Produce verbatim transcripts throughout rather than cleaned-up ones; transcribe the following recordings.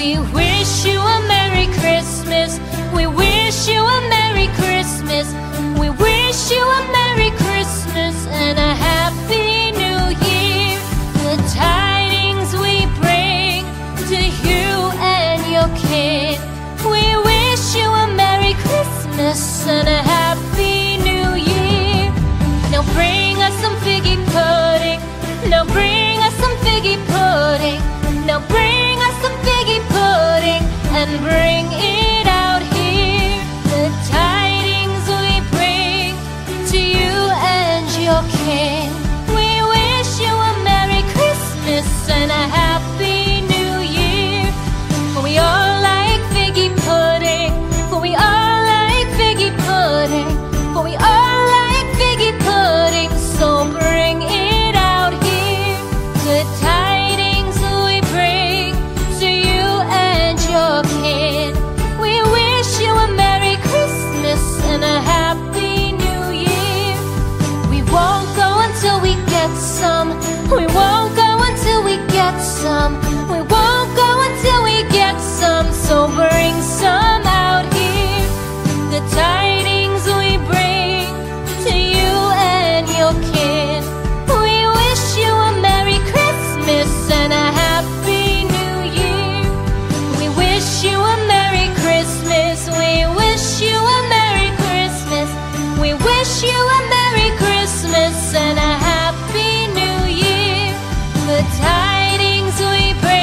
We wish you a Merry Christmas. We wish you a Merry Christmas. We wish you a Merry Christmas and a Happy New Year. The tidings we bring to you and your kin. We wish you a Merry Christmas and a Happy New Year. Now bring us some figgy pudding. Now bring us some figgy pudding. Now bring us some figgy pudding and bring it out here. The tidings we bring to you and your kin. We wish you a Merry Christmas and a Happy New Year. For we all like figgy pudding. For we all like figgy pudding. For we all like figgy pudding. So bring it out here. The tidings we bring to you and your kin. We wish you a Merry Christmas and a Happy New Year. We won't go until we get some. We won't go until we get some. We won't go until we get some. So bring some out here. The tidings we bring to you and your kin. We wish you a Merry Christmas and a Happy New Year. We wish you a Merry Christmas. We wish you a Merry Christmas. We wish you a Merry Christmas and a Happy New Year. The tidings we bring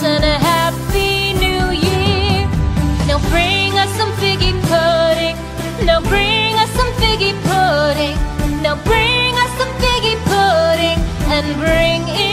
and a Happy New Year. Now bring us some figgy pudding. Now bring us some figgy pudding. Now bring us some figgy pudding and bring it